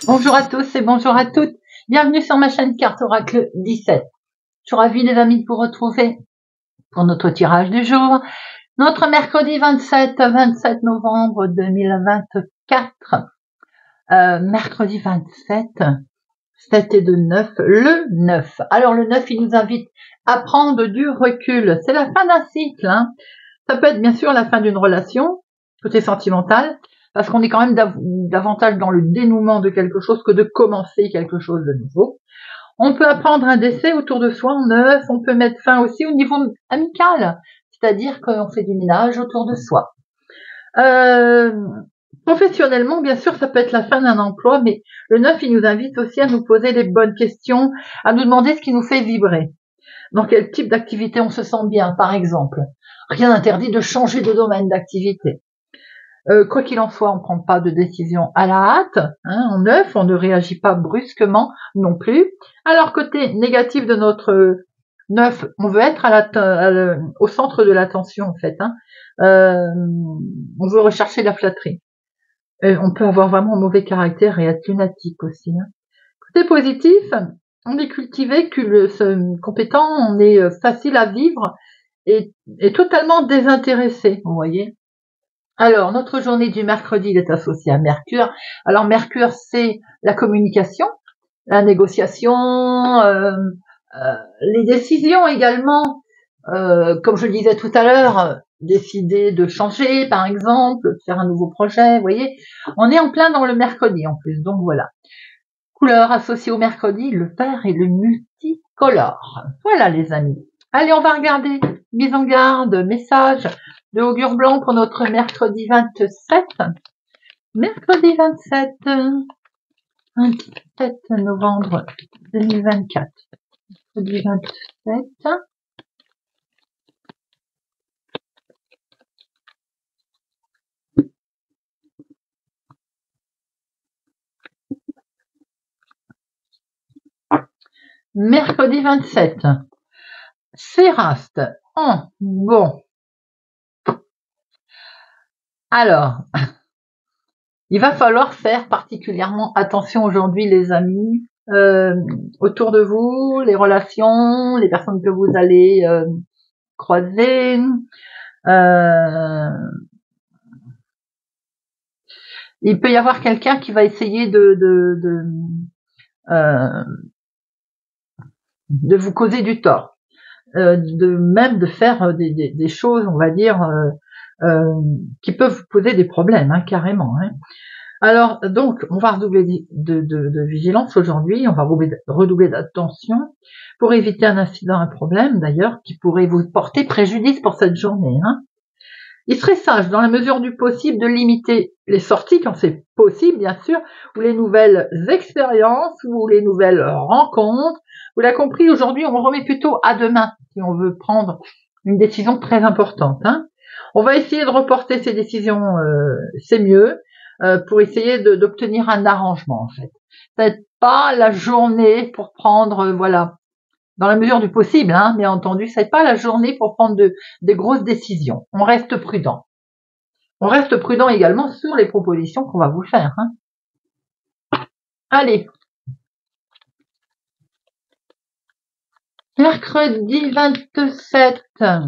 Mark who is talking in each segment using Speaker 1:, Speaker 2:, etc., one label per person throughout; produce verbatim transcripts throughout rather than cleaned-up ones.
Speaker 1: Bonjour à tous et bonjour à toutes. Bienvenue sur ma chaîne Carte Oracle dix-sept. Je suis ravie les amis de vous retrouver pour notre tirage du jour. Notre mercredi vingt-sept novembre deux mille vingt-quatre. Euh, mercredi vingt-sept, sept et deux, neuf, le neuf. Alors le neuf, il nous invite à prendre du recul. C'est la fin d'un cycle. Hein. Ça peut être bien sûr la fin d'une relation, côté sentimental, parce qu'on est quand même dav davantage dans le dénouement de quelque chose que de commencer quelque chose de nouveau. On peut apprendre un décès autour de soi en neuf, on peut mettre fin aussi au niveau amical, c'est-à-dire qu'on fait du ménage autour de soi. Euh, professionnellement, bien sûr, ça peut être la fin d'un emploi, mais le neuf, il nous invite aussi à nous poser les bonnes questions, à nous demander ce qui nous fait vibrer. Dans quel type d'activité on se sent bien, par exemple. Rien n'interdit de changer de domaine d'activité. Euh, quoi qu'il en soit, on ne prend pas de décision à la hâte. Hein, en neuf, on ne réagit pas brusquement non plus. Alors, côté négatif de notre neuf, on veut être à la, à la, au centre de l'attention, en fait. Hein. Euh, on veut rechercher la flatterie. Et on peut avoir vraiment un mauvais caractère et être lunatique aussi. Hein. Côté positif, on est cultivé, compétent, on est facile à vivre et, et totalement désintéressé, vous voyez. Alors, notre journée du mercredi il est associée à Mercure. Alors, Mercure, c'est la communication, la négociation, euh, euh, les décisions également. Euh, comme je le disais tout à l'heure, décider de changer, par exemple, de faire un nouveau projet, vous voyez. On est en plein dans le mercredi en plus, donc voilà. Couleur associée au mercredi, le vert et le multicolore. Voilà les amis. Allez, on va regarder mise en garde, message de augure blanc pour notre mercredi vingt-sept. Mercredi vingt-sept, vingt-sept novembre deux mille vingt-quatre. Mercredi vingt-sept. Mercredi vingt-sept. Séraste. Oh, bon. Alors, il va falloir faire particulièrement attention aujourd'hui, les amis, euh, autour de vous, les relations, les personnes que vous allez euh, croiser. Euh, il peut y avoir quelqu'un qui va essayer de de, de, euh, de vous causer du tort, euh, de même de faire des, des, des choses, on va dire, euh, euh, qui peuvent vous poser des problèmes, hein, carrément. Hein. Alors, donc, on va redoubler de, de, de vigilance aujourd'hui, on va redoubler d'attention pour éviter un incident, un problème d'ailleurs, qui pourrait vous porter préjudice pour cette journée. Hein. Il serait sage, dans la mesure du possible, de limiter les sorties, quand c'est possible, bien sûr, ou les nouvelles expériences, ou les nouvelles rencontres. Vous l'avez compris, aujourd'hui, on remet plutôt à demain, si on veut prendre une décision très importante. Hein. On va essayer de reporter ces décisions, euh, c'est mieux, euh, pour essayer d'obtenir un arrangement, en fait. C'est pas la journée pour prendre, euh, voilà, dans la mesure du possible, hein, bien entendu, c'est pas la journée pour prendre de, des grosses décisions. On reste prudent. On reste prudent également sur les propositions qu'on va vous faire. Hein. Allez. Mercredi vingt-sept.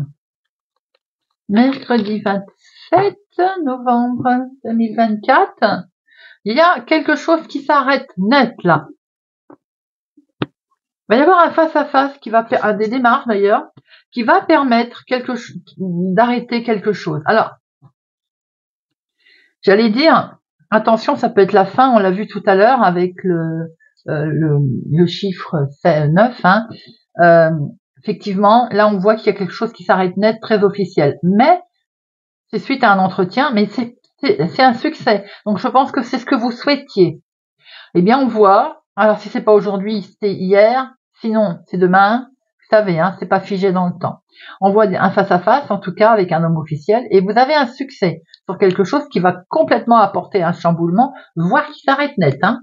Speaker 1: Mercredi vingt-sept novembre deux mille vingt-quatre. Il y a quelque chose qui s'arrête net là. Il va y avoir un face-à-face qui va faire, des démarches d'ailleurs, qui va permettre quelque d'arrêter quelque chose. Alors, j'allais dire, attention, ça peut être la fin, on l'a vu tout à l'heure avec le, euh, le, le chiffre neuf. Hein. Euh, effectivement, là on voit qu'il y a quelque chose qui s'arrête net, très officiel. Mais c'est suite à un entretien, mais c'est un succès. Donc je pense que c'est ce que vous souhaitiez. Eh bien, on voit, alors si c'est pas aujourd'hui, c'est hier, sinon c'est demain. Vous savez, hein, c'est pas figé dans le temps. On voit un face-à-face, en tout cas, avec un homme officiel, et vous avez un succès sur quelque chose qui va complètement apporter un chamboulement, voire qui s'arrête net. Hein.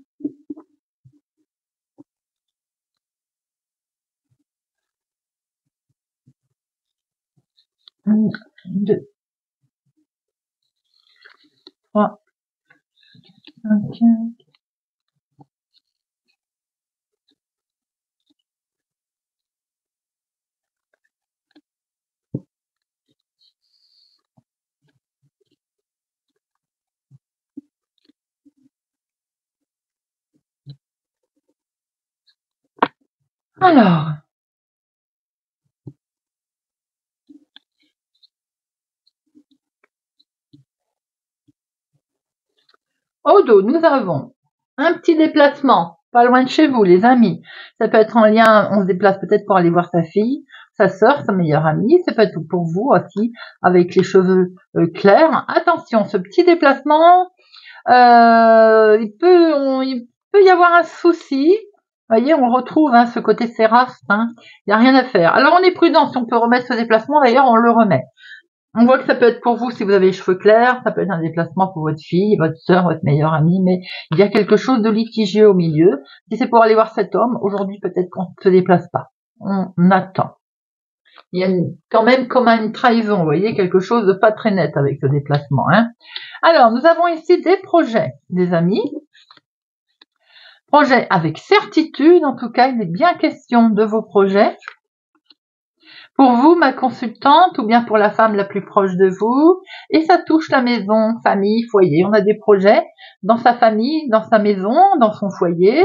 Speaker 1: Un, deux, trois, cinq, Alors, au dos, nous avons un petit déplacement, pas loin de chez vous, les amis. Ça peut être en lien, on se déplace peut-être pour aller voir sa fille, sa sœur, sa meilleure amie. Ça peut être pour vous aussi, avec les cheveux euh, clairs. Attention, ce petit déplacement, euh, il peut, on, il peut y avoir un souci. Vous voyez, on retrouve hein, ce côté séraste. Hein. Il n'y a rien à faire. Alors, on est prudent. Si on peut remettre ce déplacement, d'ailleurs, on le remet. On voit que ça peut être pour vous si vous avez les cheveux clairs, ça peut être un déplacement pour votre fille, votre sœur, votre meilleure amie, mais il y a quelque chose de litigieux au milieu. Si c'est pour aller voir cet homme, aujourd'hui peut-être qu'on ne se déplace pas. On attend. Il y a une, quand même comme une trahison, vous voyez, quelque chose de pas très net avec ce déplacement. Hein. Alors, nous avons ici des projets, des amis. Projets avec certitude, en tout cas, il est bien question de vos projets. Pour vous, ma consultante, ou bien pour la femme la plus proche de vous, et ça touche la maison, famille, foyer. On a des projets dans sa famille, dans sa maison, dans son foyer.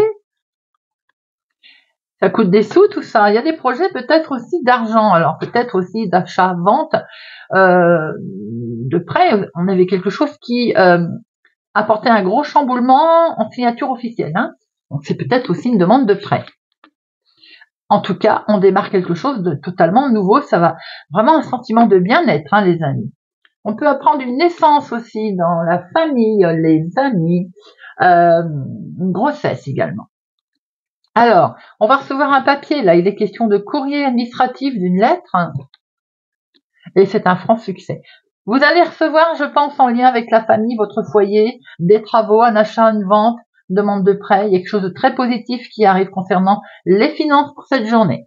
Speaker 1: Ça coûte des sous, tout ça. Il y a des projets peut-être aussi d'argent, alors peut-être aussi d'achat, vente, euh, de prêt. On avait quelque chose qui euh, apportait un gros chamboulement en signature officielle. Hein. Donc c'est peut-être aussi une demande de prêt. En tout cas, on démarre quelque chose de totalement nouveau. Ça va vraiment un sentiment de bien-être, hein, les amis. On peut apprendre une naissance aussi dans la famille, les amis, euh, une grossesse également. Alors, on va recevoir un papier. Là, il est question de courrier administratif d'une lettre. Et c'est un franc succès. Vous allez recevoir, je pense, en lien avec la famille, votre foyer, des travaux, un achat, une vente, demande de prêt, il y a quelque chose de très positif qui arrive concernant les finances pour cette journée.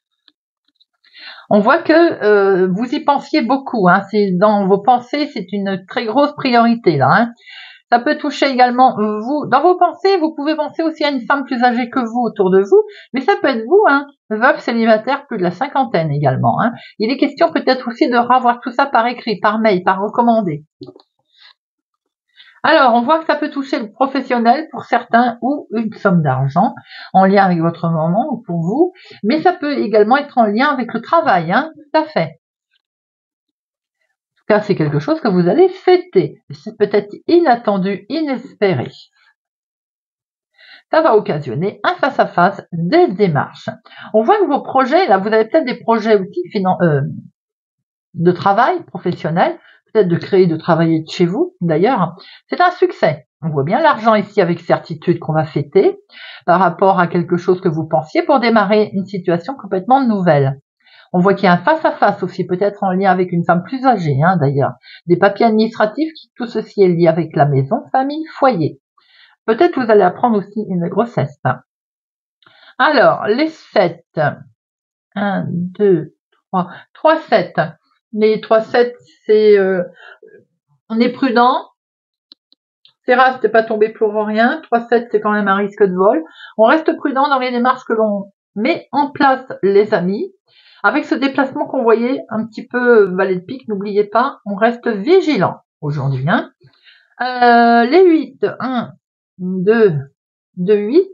Speaker 1: On voit que euh, vous y pensiez beaucoup, hein, c'est dans vos pensées, c'est une très grosse priorité là. Hein. Ça peut toucher également vous, dans vos pensées, vous pouvez penser aussi à une femme plus âgée que vous autour de vous, mais ça peut être vous, hein, veuve célibataire plus de la cinquantaine également. Hein. Il est question peut-être aussi de revoir tout ça par écrit, par mail, par recommandé. Alors, on voit que ça peut toucher le professionnel pour certains ou une somme d'argent en lien avec votre moment ou pour vous, mais ça peut également être en lien avec le travail, hein, tout à fait. En tout cas, c'est quelque chose que vous allez fêter. C'est peut-être inattendu, inespéré. Ça va occasionner un face-à-face, des démarches. On voit que vos projets, là, vous avez peut-être des projets aussi euh, de travail professionnel, peut-être de créer, de travailler de chez vous, d'ailleurs. C'est un succès. On voit bien l'argent ici avec certitude qu'on va fêter par rapport à quelque chose que vous pensiez pour démarrer une situation complètement nouvelle. On voit qu'il y a un face-à-face aussi, peut-être en lien avec une femme plus âgée, hein, d'ailleurs. Des papiers administratifs, tout ceci est lié avec la maison, famille, foyer. Peut-être vous allez apprendre aussi une grossesse. Alors, les sept. un, deux, trois. trois, sept. Les trois, sept, c'est... Euh, on est prudent. C'est rare, c'est pas tombé pour rien. trois, sept, c'est quand même un risque de vol. On reste prudent dans les démarches que l'on met en place, les amis. Avec ce déplacement qu'on voyait un petit peu valet de pique, n'oubliez pas, on reste vigilant aujourd'hui. Hein. Euh, les huit, un, deux, deux, huit.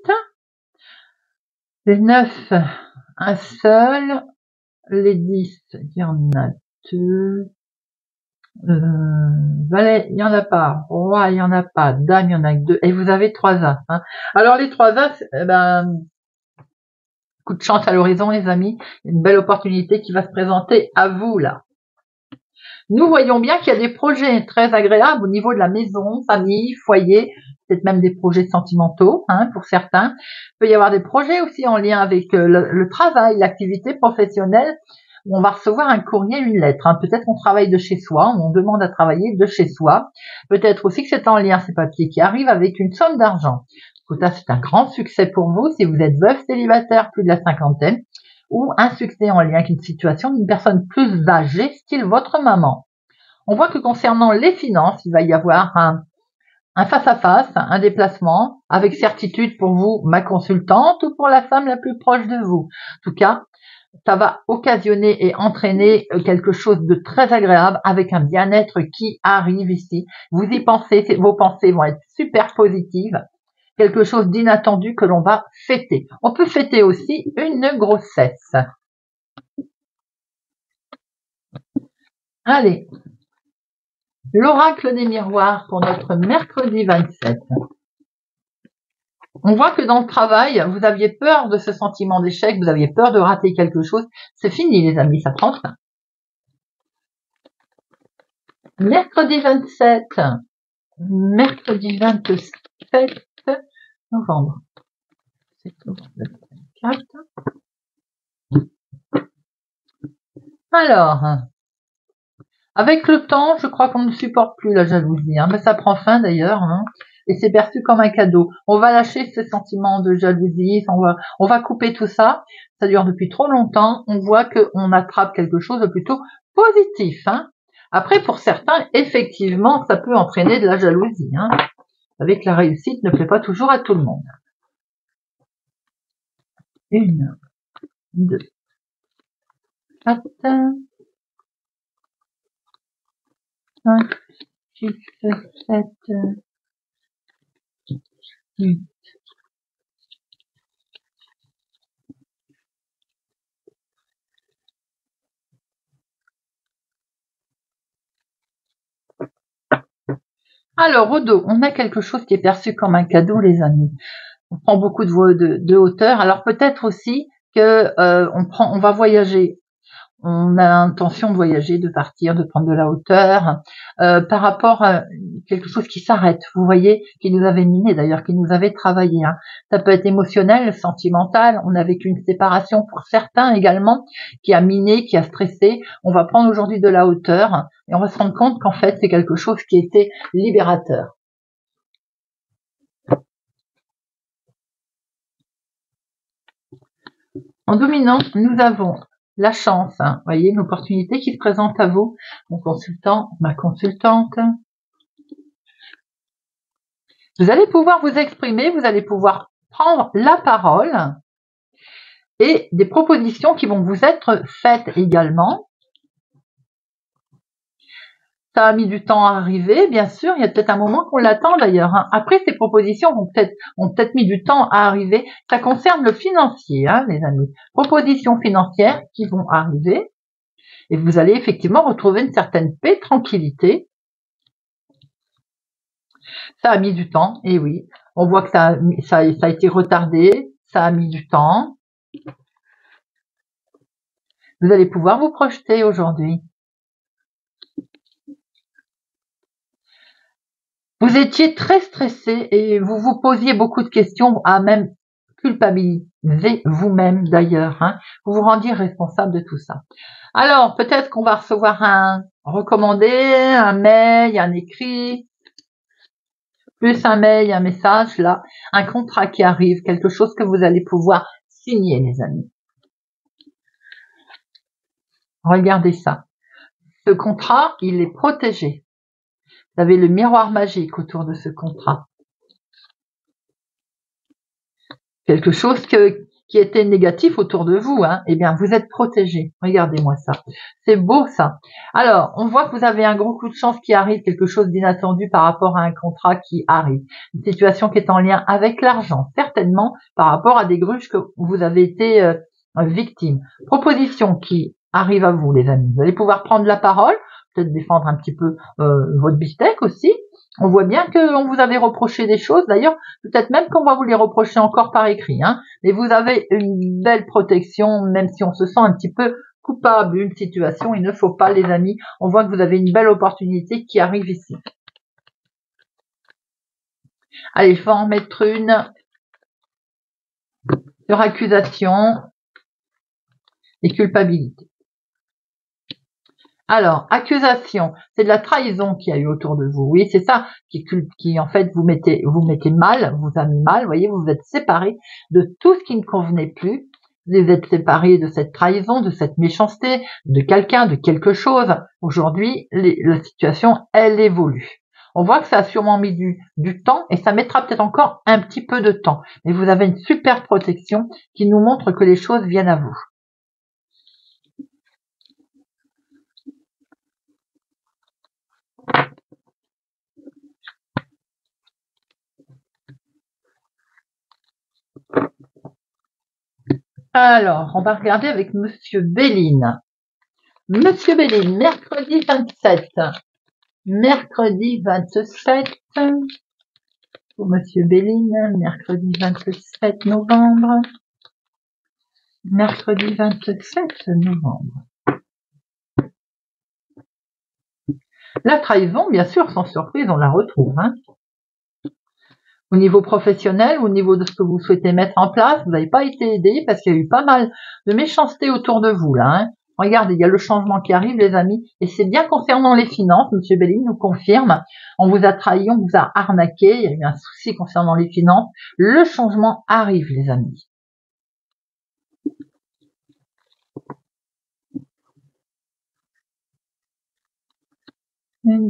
Speaker 1: Les neuf, un seul. Les dix, il y en a deux. Euh, valet, il y en a pas. Roi, il y en a pas. Dame, il y en a que deux. Et vous avez trois as. Hein. Alors les trois as, eh ben, coup de chance à l'horizon, les amis. Une belle opportunité qui va se présenter à vous là. Nous voyons bien qu'il y a des projets très agréables au niveau de la maison, famille, foyer, peut-être même des projets sentimentaux hein, pour certains. Il peut y avoir des projets aussi en lien avec le, le travail, l'activité professionnelle. On va recevoir un courrier, une lettre. Hein. Peut-être qu'on travaille de chez soi, on demande à travailler de chez soi. Peut-être aussi que c'est en lien, ces papiers qui arrivent avec une somme d'argent. Écoutez, c'est un grand succès pour vous si vous êtes veuve célibataire plus de la cinquantaine ou un succès en lien avec une situation d'une personne plus âgée, style votre maman. On voit que concernant les finances, il va y avoir un, un face-à-face, un déplacement, avec certitude pour vous, ma consultante, ou pour la femme la plus proche de vous. En tout cas, ça va occasionner et entraîner quelque chose de très agréable avec un bien-être qui arrive ici. Vous y pensez, vos pensées vont être super positives. quelque chose d'inattendu que l'on va fêter. On peut fêter aussi une grossesse. Allez, l'oracle des miroirs pour notre mercredi vingt-sept. On voit que dans le travail, vous aviez peur de ce sentiment d'échec, vous aviez peur de rater quelque chose. C'est fini les amis, ça prend fin. Mercredi vingt-sept, mercredi vingt-sept novembre. C'est novembre vingt-quatre. Alors, avec le temps, je crois qu'on ne supporte plus la jalousie, hein, mais ça prend fin d'ailleurs, hein, et c'est perçu comme un cadeau. On va lâcher ce sentiment de jalousie, on va, on va couper tout ça. Ça dure depuis trop longtemps. On voit qu'on attrape quelque chose de plutôt positif. Hein. Après, pour certains, effectivement, ça peut entraîner de la jalousie. Hein. Vous savez que la réussite ne plaît pas toujours à tout le monde. Une, deux, quatre, cinq, six, sept, huit. Alors, au dos, on a quelque chose qui est perçu comme un cadeau, les amis. On prend beaucoup de, de, de hauteur. Alors, peut-être aussi que euh, on prend, on va voyager. On a l'intention de voyager, de partir, de prendre de la hauteur, euh, par rapport à quelque chose qui s'arrête, vous voyez, qui nous avait miné d'ailleurs, qui nous avait travaillé. Hein. Ça peut être émotionnel, sentimental, on a vécu une séparation pour certains également, qui a miné, qui a stressé. On va prendre aujourd'hui de la hauteur et on va se rendre compte qu'en fait, c'est quelque chose qui était libérateur. En dominant, nous avons la chance, hein, voyez, une opportunité qui se présente à vous, mon consultant, ma consultante. Vous allez pouvoir vous exprimer, vous allez pouvoir prendre la parole et des propositions qui vont vous être faites également. Ça a mis du temps à arriver, bien sûr, il y a peut-être un moment qu'on l'attend d'ailleurs. Hein. Après, ces propositions vont peut-être ont peut-être mis du temps à arriver. Ça concerne le financier, hein, les amis. Propositions financières qui vont arriver. Et vous allez effectivement retrouver une certaine paix, tranquillité. Ça a mis du temps, et oui. On voit que ça a, ça, ça a été retardé, ça a mis du temps. Vous allez pouvoir vous projeter aujourd'hui. Vous étiez très stressé et vous vous posiez beaucoup de questions, à même culpabiliser vous-même d'ailleurs. Hein. Vous vous rendiez responsable de tout ça. Alors, peut-être qu'on va recevoir un recommandé, un mail, un écrit, plus un mail, un message, là, un contrat qui arrive, quelque chose que vous allez pouvoir signer, les amis. Regardez ça. Ce contrat, il est protégé. Vous avez le miroir magique autour de ce contrat. Quelque chose que, qui était négatif autour de vous, hein, eh bien, vous êtes protégé. Regardez-moi ça. C'est beau, ça. Alors, on voit que vous avez un gros coup de chance qui arrive, quelque chose d'inattendu par rapport à un contrat qui arrive. Une situation qui est en lien avec l'argent, certainement par rapport à des gruges que vous avez été euh, victime. Proposition qui arrive à vous, les amis. Vous allez pouvoir prendre la parole, peut-être défendre un petit peu euh, votre beefsteak aussi. On voit bien qu'on vous avait reproché des choses, d'ailleurs, peut-être même qu'on va vous les reprocher encore par écrit, hein. Mais vous avez une belle protection, même si on se sent un petit peu coupable d'une situation, il ne faut pas, les amis. On voit que vous avez une belle opportunité qui arrive ici. Allez, je vais en mettre une sur accusation et culpabilité. Alors, accusation, c'est de la trahison qu'il y a eu autour de vous. Oui, c'est ça qui, qui en fait vous mettez, vous mettez mal, vous a mis mal. Vous voyez, vous vous êtes séparés de tout ce qui ne convenait plus. Vous êtes séparés de cette trahison, de cette méchanceté, de quelqu'un, de quelque chose. Aujourd'hui, la situation, elle évolue. On voit que ça a sûrement mis du, du temps et ça mettra peut-être encore un petit peu de temps. Mais vous avez une super protection qui nous montre que les choses viennent à vous. Alors, on va regarder avec Monsieur Béline. Monsieur Béline, mercredi vingt-sept. Mercredi vingt-sept. Pour Monsieur Béline, mercredi vingt-sept novembre. Mercredi vingt-sept novembre. La trahison, bien sûr, sans surprise, on la retrouve. Hein. Au niveau professionnel, au niveau de ce que vous souhaitez mettre en place, vous n'avez pas été aidé parce qu'il y a eu pas mal de méchanceté autour de vous. là. Hein. Regardez, il y a le changement qui arrive, les amis, et c'est bien concernant les finances. Monsieur Béline nous confirme, on vous a trahi, on vous a arnaqué, il y a eu un souci concernant les finances. Le changement arrive, les amis. Une...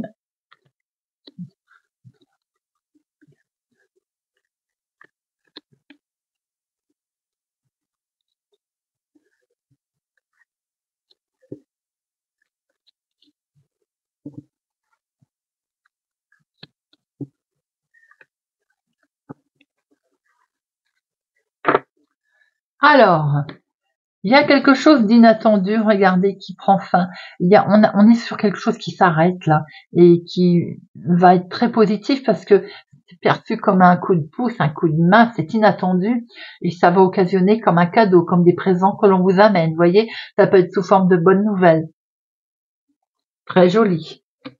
Speaker 1: Alors, il y a quelque chose d'inattendu, regardez, qui prend fin. Il y a, on, a, on est sur quelque chose qui s'arrête là et qui va être très positif parce que c'est perçu comme un coup de pouce, un coup de main, c'est inattendu et ça va occasionner comme un cadeau, comme des présents que l'on vous amène. Vous voyez, ça peut être sous forme de bonnes nouvelles. Très joli.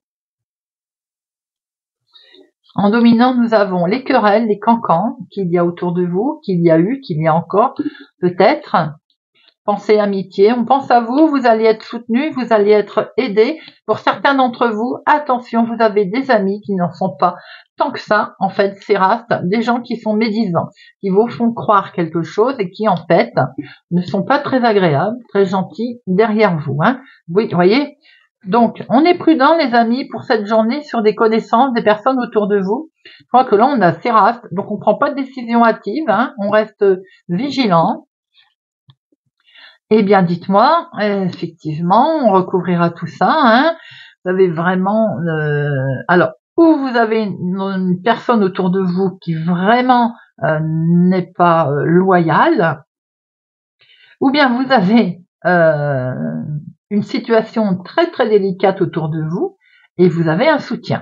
Speaker 1: En dominant, nous avons les querelles, les cancans qu'il y a autour de vous, qu'il y a eu, qu'il y a encore, peut-être. Pensez amitié, on pense à vous, vous allez être soutenu, vous allez être aidé. Pour certains d'entre vous, attention, vous avez des amis qui n'en sont pas tant que ça. En fait, c'est raste, des gens qui sont médisants, qui vous font croire quelque chose et qui, en fait, ne sont pas très agréables, très gentils derrière vous. Hein. Oui, vous voyez. Donc, on est prudent, les amis, pour cette journée sur des connaissances, des personnes autour de vous. Je crois que là, on a assez raste, donc on ne prend pas de décision hâtive, hein, on reste vigilant. Eh bien, dites-moi, effectivement, on recouvrira tout ça. Hein. Vous avez vraiment... Euh, alors, ou vous avez une, une personne autour de vous qui vraiment euh, n'est pas euh, loyale, ou bien vous avez euh, une situation très très délicate autour de vous et vous avez un soutien.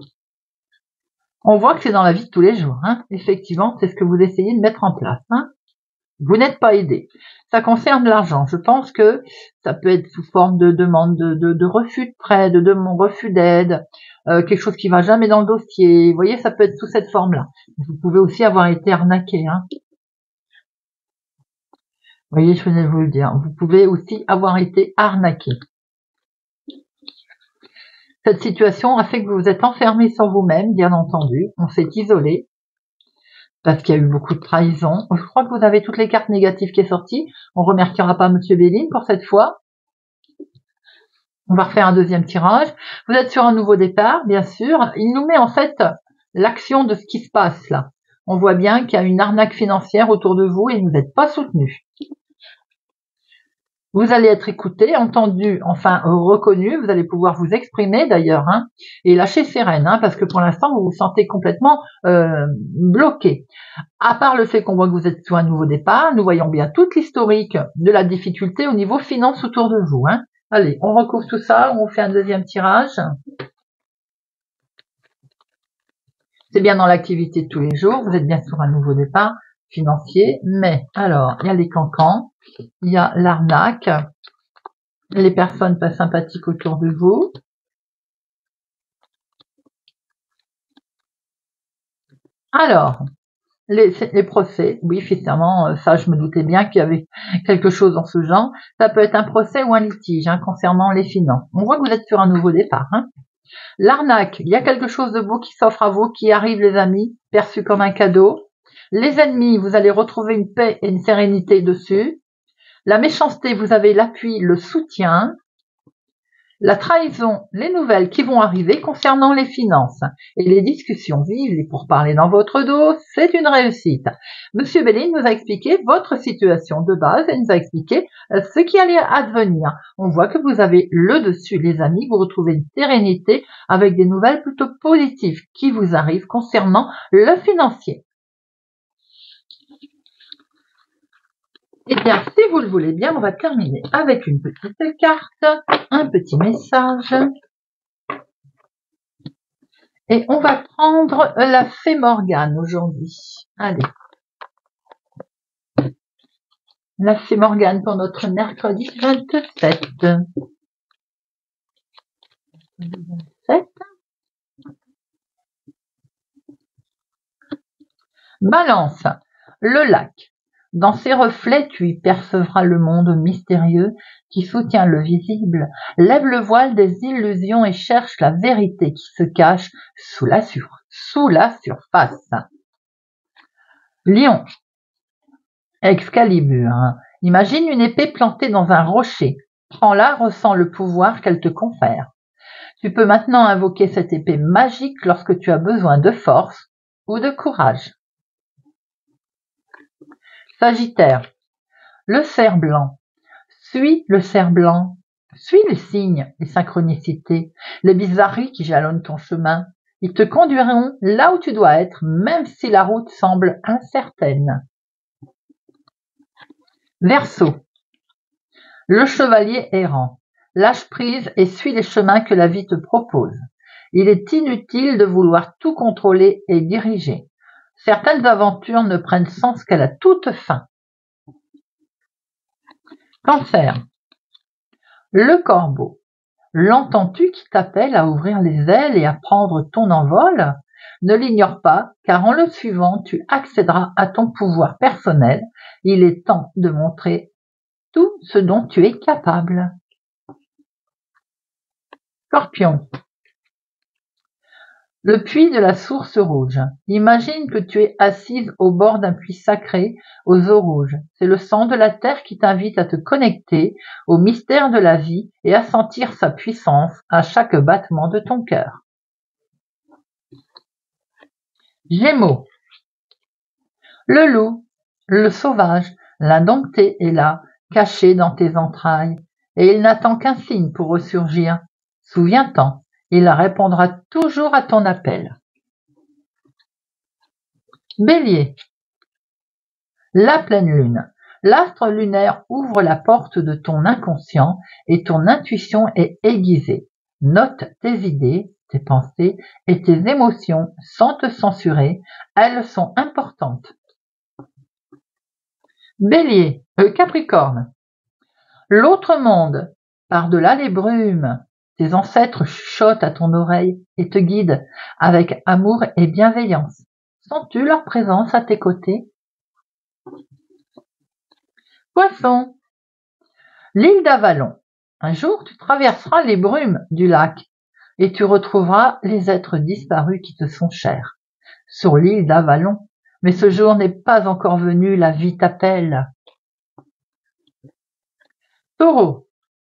Speaker 1: On voit que c'est dans la vie de tous les jours. Hein. Effectivement, c'est ce que vous essayez de mettre en place. Hein. Vous n'êtes pas aidé. Ça concerne l'argent. Je pense que ça peut être sous forme de demande de, de, de refus de prêt, de, de mon refus d'aide, euh, quelque chose qui va jamais dans le dossier. Vous voyez, ça peut être sous cette forme-là. Vous pouvez aussi avoir été arnaqué. Hein. Vous voyez, je venais de vous le dire. Vous pouvez aussi avoir été arnaqué. Cette situation a fait que vous vous êtes enfermé sur vous-même, bien entendu. On s'est isolé. Parce qu'il y a eu beaucoup de trahison. Je crois que vous avez toutes les cartes négatives qui sont sorties. On ne remerciera pas Monsieur Béline pour cette fois. On va refaire un deuxième tirage. Vous êtes sur un nouveau départ, bien sûr. Il nous met en fait l'action de ce qui se passe là. On voit bien qu'il y a une arnaque financière autour de vous et vous n'êtes pas soutenu. Vous allez être écouté, entendu, enfin reconnu. Vous allez pouvoir vous exprimer d'ailleurs, hein, et lâcher ses rênes, hein, parce que pour l'instant vous vous sentez complètement euh, bloqué. À part le fait qu'on voit que vous êtes sur un nouveau départ, nous voyons bien toute l'historique de la difficulté au niveau finance autour de vous. Hein. Allez, on recouvre tout ça, on fait un deuxième tirage. C'est bien dans l'activité de tous les jours, vous êtes bien sur un nouveau départ financier, mais alors, il y a les cancans, il y a l'arnaque, les personnes pas sympathiques autour de vous. Alors, les, les procès, oui, finalement, ça, je me doutais bien qu'il y avait quelque chose dans ce genre. Ça peut être un procès ou un litige hein, concernant les finances. On voit que vous êtes sur un nouveau départ. Hein. L'arnaque, il y a quelque chose de beau qui s'offre à vous, qui arrive, les amis, perçu comme un cadeau. Les ennemis, vous allez retrouver une paix et une sérénité dessus. La méchanceté, vous avez l'appui, le soutien. La trahison, les nouvelles qui vont arriver concernant les finances et les discussions vives et pour parler dans votre dos, c'est une réussite. Monsieur Béline nous a expliqué votre situation de base et nous a expliqué ce qui allait advenir. On voit que vous avez le dessus, les amis, vous retrouvez une sérénité avec des nouvelles plutôt positives qui vous arrivent concernant le financier. Et bien, si vous le voulez bien, on va terminer avec une petite carte, un petit message. Et on va prendre la fée Morgane aujourd'hui. Allez. La fée Morgane pour notre mercredi vingt-sept. vingt-sept. Balance. Le lac. Dans ses reflets, tu y percevras le monde mystérieux qui soutient le visible. Lève le voile des illusions et cherche la vérité qui se cache sous la, sur, sous la surface. Lion. Excalibur. Imagine une épée plantée dans un rocher. Prends-la, ressens le pouvoir qu'elle te confère. Tu peux maintenant invoquer cette épée magique lorsque tu as besoin de force ou de courage. Sagittaire. Le cerf blanc. Suis le cerf blanc. Suis les signes, les synchronicités, les bizarreries qui jalonnent ton chemin. Ils te conduiront là où tu dois être, même si la route semble incertaine. Verseau. Le chevalier errant. Lâche prise et suis les chemins que la vie te propose. Il est inutile de vouloir tout contrôler et diriger. Certaines aventures ne prennent sens qu'à la toute fin. Cancer. Le corbeau. L'entends-tu qui t'appelle à ouvrir les ailes et à prendre ton envol? Ne l'ignore pas, car en le suivant, tu accéderas à ton pouvoir personnel. Il est temps de montrer tout ce dont tu es capable. Scorpion. Le puits de la source rouge. Imagine que tu es assise au bord d'un puits sacré aux eaux rouges. C'est le sang de la terre qui t'invite à te connecter au mystère de la vie et à sentir sa puissance à chaque battement de ton cœur. Gémeaux. Le loup, le sauvage, l'indompté est là, caché dans tes entrailles, et il n'attend qu'un signe pour ressurgir. Souviens-t'en. Il répondra toujours à ton appel. Bélier. La pleine lune. L'astre lunaire ouvre la porte de ton inconscient et ton intuition est aiguisée. Note tes idées, tes pensées et tes émotions sans te censurer. Elles sont importantes. Bélier. Euh, Capricorne. L'autre monde, par-delà les brumes. Tes ancêtres chuchotent à ton oreille et te guident avec amour et bienveillance. Sens-tu leur présence à tes côtés? Poisson. L'île d'Avalon. Un jour, tu traverseras les brumes du lac et tu retrouveras les êtres disparus qui te sont chers. Sur l'île d'Avalon. Mais ce jour n'est pas encore venu, la vie t'appelle. Taureau.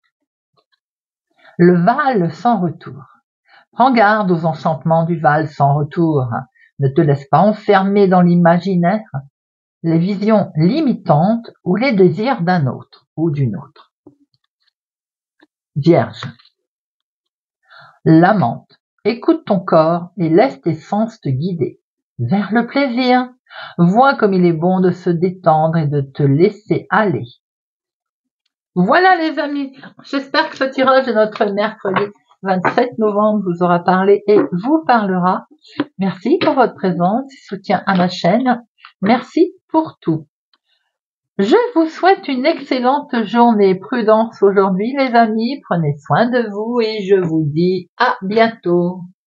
Speaker 1: Le Val sans retour. Prends garde aux enchantements du Val sans retour. Ne te laisse pas enfermer dans l'imaginaire, les visions limitantes ou les désirs d'un autre ou d'une autre. Vierge. L'amante. Écoute ton corps et laisse tes sens te guider vers le plaisir. Vois comme il est bon de se détendre et de te laisser aller. Voilà les amis, j'espère que ce tirage de notre mercredi vingt-sept novembre vous aura parlé et vous parlera. Merci pour votre présence et soutien à ma chaîne. Merci pour tout. Je vous souhaite une excellente journée. Prudence aujourd'hui les amis, prenez soin de vous et je vous dis à bientôt.